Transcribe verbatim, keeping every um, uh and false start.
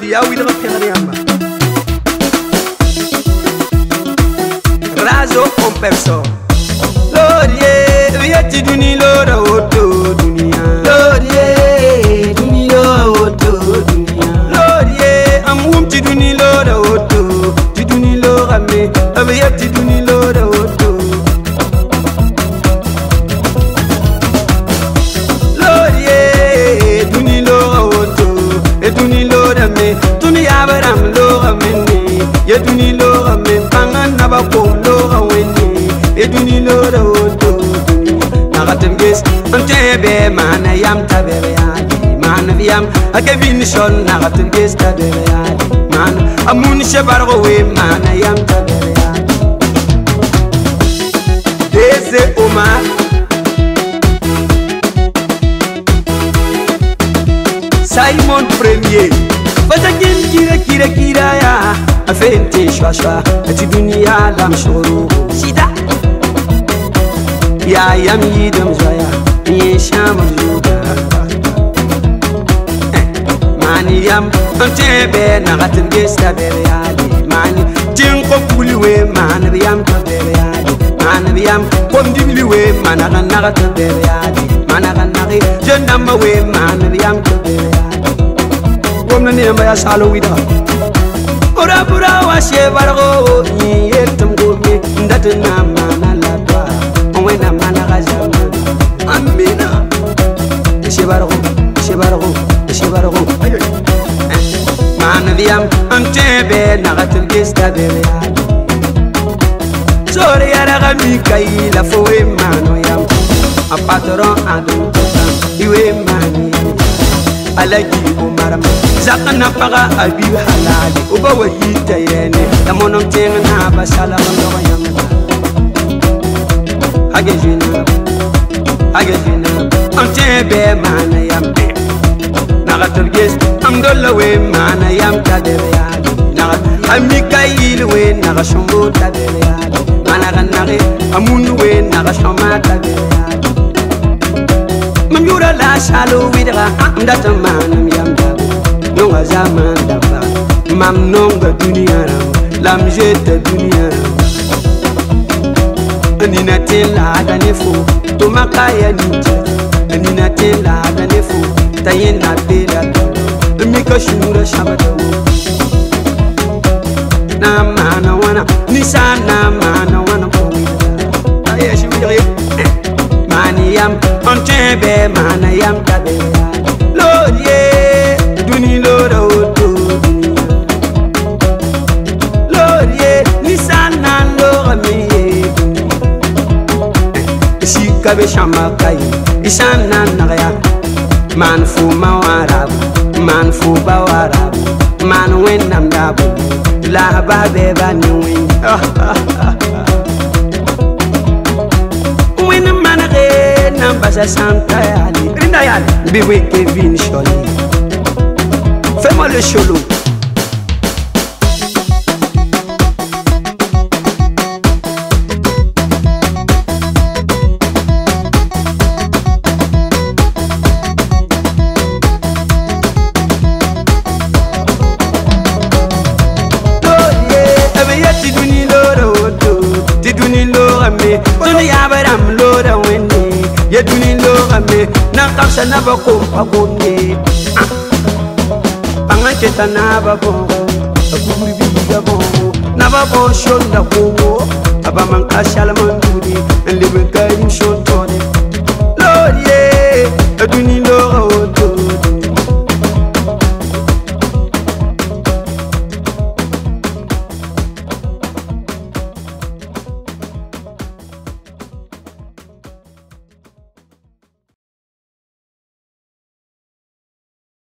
ya wi de pere yamba razo en personne Lodie vieti duni loda oto dunia Lodie duni loda oto dunia Lodie amum ti duni loda oto ti duni loda me vieti duni loda oto Lodie duni loda oto e duni loda me duni abaram loda me ye duni loda me pangan naba ko loda weni e duni loda oto nagatem ges antebe mana yam tabere ali mana yam akevin shon nagatem ges tabere ali mana amun shebargo we mana yam tabere ali deze Omar Simon Premier Fatakin kira kira kira ya afente shwa shwa ati dunia lam shuru sida ya yam yidam zoya ye sham zuga mani yam antebe nagatem gesta bere ali mani tin ko puliwe mani yam tabere ali mani yam kondibli we managa nagatem bere ali managa nagi jendamba we mani yam tabere ali gomna ne ma ya salo wida ora bura wa she bargo ni yetum gomi ndatna mana la ba wena mana gazama amina shebargo shebargo shebargo mana diam antebe nagatul gesta bere sore yara gami kai la fowe mano yam a patron adu iwe mani alagi umaram zakana paga abi halali uba wayita yene tamonom tengna basala ndo yam agejina agejina antebe mana yam nagatul ges amdolla we mana yam tadere ya nagat amikayil we nagashombo tadere ya mana ganare amun we nagashoma tadere ya mamyura la shalo widra amdata manam yam dabu nonga zaman daba mam nonga dunia lam jeta dunia Nina tela da nefo to makaya ninja Nina tela da nefo tayena bela mika shura shabada na mana wana nisana mana wana ko aye shuri mani yam antebe mana yam tabe lodie duni lodo to lodie nisana lo mi kabe shama kai isana nagaya man fu mawarab man fu bawarab man wen nam dabu la ba be ba ni wen wen man re nam basa santa yali rinda yali bi we Kevin Sholi fais-moi le cholo na bako pagonde pangaketa na bako akuri biga bongo na bako shonda kongo abamanka shalamanduri and live kai shon tone lord yeah aduni lo